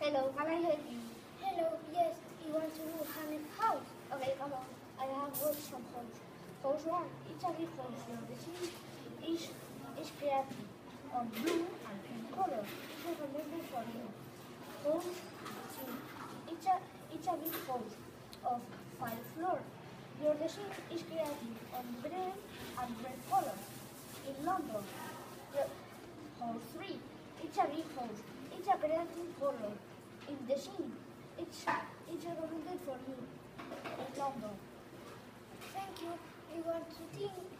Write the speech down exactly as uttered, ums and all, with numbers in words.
Hello, can I help you? Hello, yes, you want to do haunted house? Okay, come on. I have got some house. House one, it's a big house. Your design is, is creative on blue and pink color. It's recommended for you. House two, it's a, it's a big house of five floors. Your design is creative on green and red color. In London, your house three, it's a big house. It's a creative color. In the scene, it's, it's recommended for you in London. Thank you. You want to think